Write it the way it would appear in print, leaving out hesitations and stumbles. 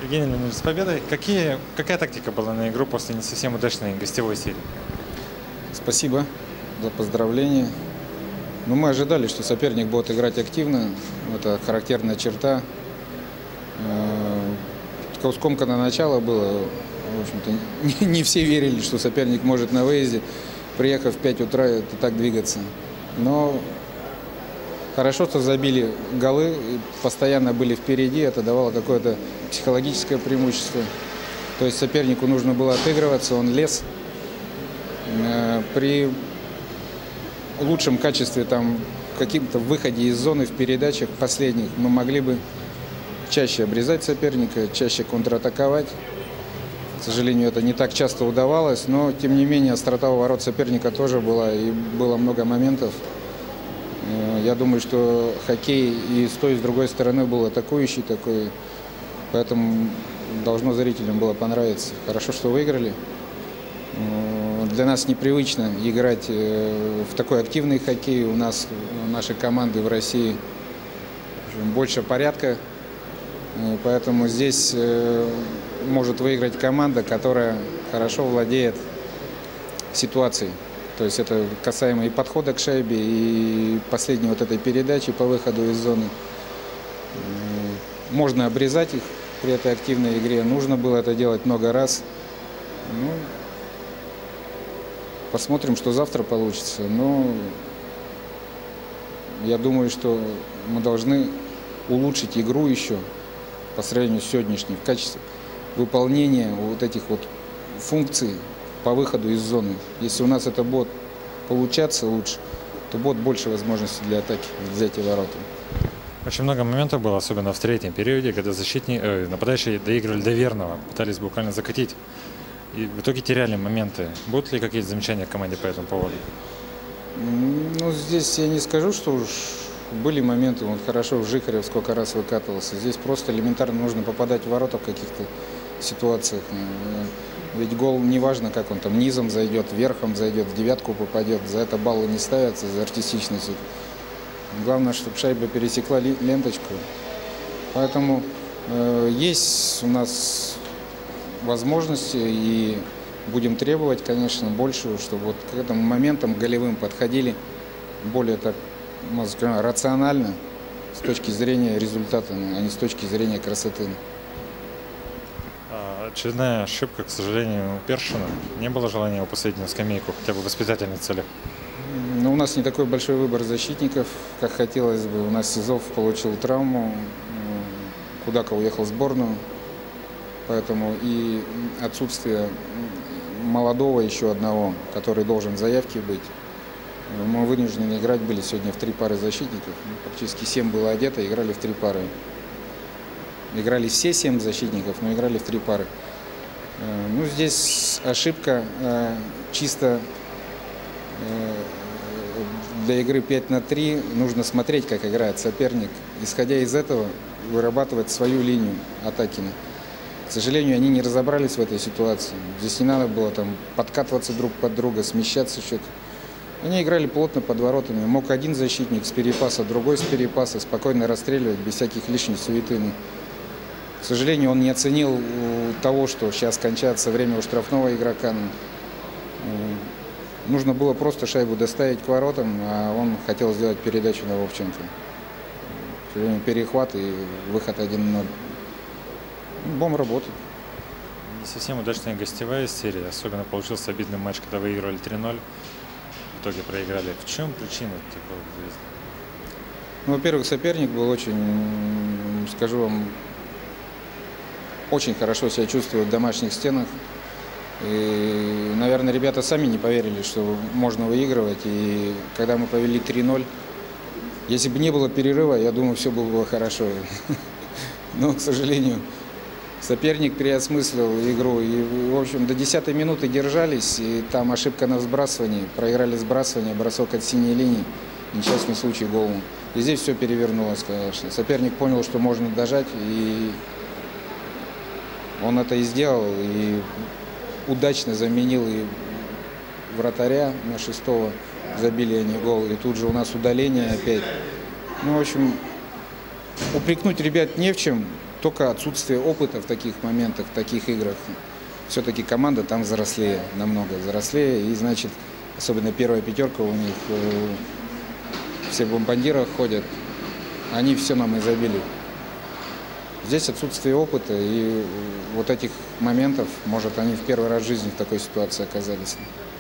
Евгений Леонидович, с победой. Какая тактика была на игру после не совсем удачной гостевой серии? Спасибо за поздравления. Но мы ожидали, что соперник будет играть активно. Это характерная черта. Скомканное начало было. В общем-то, не все верили, что соперник может на выезде, приехав в 5 утра, это так двигаться. Но хорошо, что забили голы, постоянно были впереди, это давало какое-то психологическое преимущество. То есть сопернику нужно было отыгрываться, он лез. При лучшем качестве, там, каким-то выходе из зоны в передачах последних, мы могли бы чаще обрезать соперника, чаще контратаковать. К сожалению, это не так часто удавалось, но, тем не менее, острота у ворот соперника тоже была, и было много моментов. Я думаю, что хоккей и с той, и с другой стороны был атакующий такой, поэтому должно зрителям было понравиться. Хорошо, что выиграли. Для нас непривычно играть в такой активный хоккей. У нас, нашей команды в России, больше порядка, поэтому здесь может выиграть команда, которая хорошо владеет ситуацией. То есть это касаемо и подхода к шайбе, и последней вот этой передачи по выходу из зоны. Можно обрезать их при этой активной игре. Нужно было это делать много раз. Ну, посмотрим, что завтра получится. Но я думаю, что мы должны улучшить игру еще по сравнению с сегодняшней в качестве выполнения вот этих вот функций по выходу из зоны. Если у нас это будет получаться лучше, то будет больше возможностей для атаки, взятия воротами. Очень много моментов было, особенно в третьем периоде, когда нападающие доигрывали до верного, пытались буквально закатить. И в итоге теряли моменты. Будут ли какие-то замечания к команде по этому поводу? Ну, здесь я не скажу, что уж были моменты. Вот хорошо Жихарев сколько раз выкатывался. Здесь просто элементарно нужно попадать в ворота в каких-то ситуациях. Ведь гол не важно, как он там низом зайдет, верхом зайдет, в девятку попадет. За это баллы не ставятся, за артистичность. Главное, чтобы шайба пересекла ленточку. Поэтому есть у нас возможности, и будем требовать, конечно, больше, чтобы вот к этим моментам голевым подходили более, так, можно сказать, рационально с точки зрения результата, а не с точки зрения красоты. Очередная ошибка, к сожалению, у Першина. Не было желания упустить на скамейку, хотя бы в воспитательной цели? Но у нас не такой большой выбор защитников, как хотелось бы. У нас Сизов получил травму, Кудака уехал в сборную, поэтому и отсутствие молодого еще одного, который должен в заявке быть. Мы вынуждены играть были сегодня в 3 пары защитников. Практически 7 было одето, играли в 3 пары. Играли все 7 защитников, но играли в 3 пары. Ну, здесь ошибка чисто для игры 5-3. Нужно смотреть, как играет соперник. Исходя из этого, вырабатывать свою линию атаки. К сожалению, они не разобрались в этой ситуации. Здесь не надо было там подкатываться друг под друга, смещаться что-то. Они играли плотно под воротами. Мог один защитник с перепаса, другой с перепаса спокойно расстреливать без всяких лишних суеты. К сожалению, он не оценил того, что сейчас кончается время у штрафного игрока. Нужно было просто шайбу доставить к воротам, а он хотел сделать передачу на Вовченко. Перехват и выход 1-0. Бом работает. Не совсем удачная гостевая серия. Особенно получился обидный матч, когда выигрывали 3-0. В итоге проиграли. В чем причина такого выезда? Ну, во-первых, соперник был очень, скажу вам, очень хорошо себя чувствует в домашних стенах. И, наверное, ребята сами не поверили, что можно выигрывать. И когда мы повели 3-0, если бы не было перерыва, я думаю, все было бы хорошо. Но, к сожалению, соперник переосмыслил игру. И, в общем, до 10-й минуты держались. И там ошибка на сбрасывании. Проиграли сбрасывание, бросок от синей линии. Несчастный случай гол. И здесь все перевернулось, конечно. Соперник понял, что можно дожать. И он это и сделал. И удачно заменил и вратаря на 6-го. Забили они гол. И тут же у нас удаление опять. Ну, в общем, упрекнуть ребят не в чем. только отсутствие опыта в таких моментах, в таких играх. Все-таки команда там взрослее, намного взрослее. И, значит, особенно первая пятерка у них, все в бомбардирах ходят, они все нам и забили. Здесь отсутствие опыта, и вот этих моментов, может, они в первый раз в жизни в такой ситуации оказались.